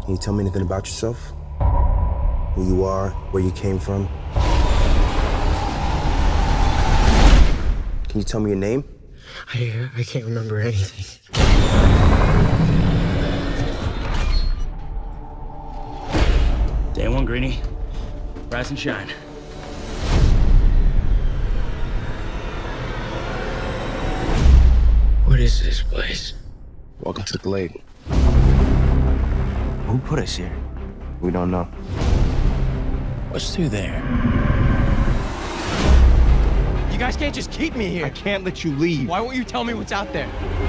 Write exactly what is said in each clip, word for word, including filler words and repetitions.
Can you tell me anything about yourself? Who you are, where you came from? Can you tell me your name? I, I can't remember anything. Day one, Greenie. Rise and shine. What is this place? Welcome to the Glade. Who put us here? We don't know. What's through there? You guys can't just keep me here. I can't let you leave. Why won't you tell me what's out there?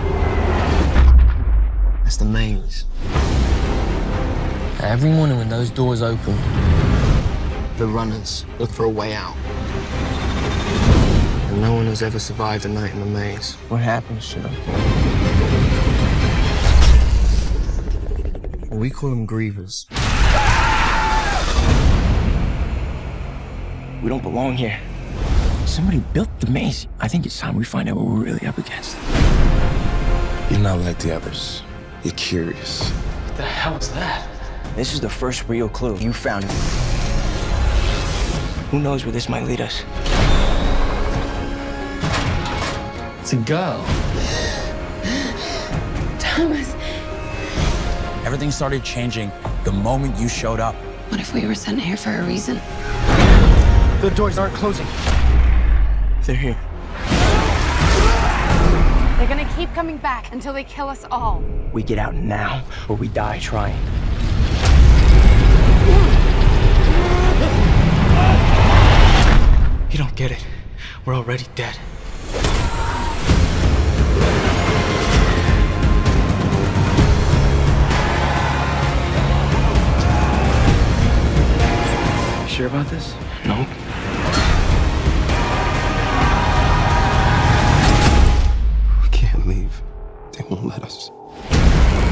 That's the maze. Every morning when those doors open, The runners look for a way out. And no one has ever survived a night in the maze. what happens to them? We call them grievers. We don't belong here. Somebody built the maze. I think it's time we find out what we're really up against. You're not like the others. You're curious. What the hell is that? This is the first real clue. You found it. Who knows where this might lead us? It's a girl. Thomas. Everything started changing the moment you showed up. What if we were sent here for a reason? The doors aren't closing. They're here. They're gonna keep coming back until they kill us all. We get out now, or we die trying. You don't get it. We're already dead. You sure about this? No. We can't leave. They won't let us.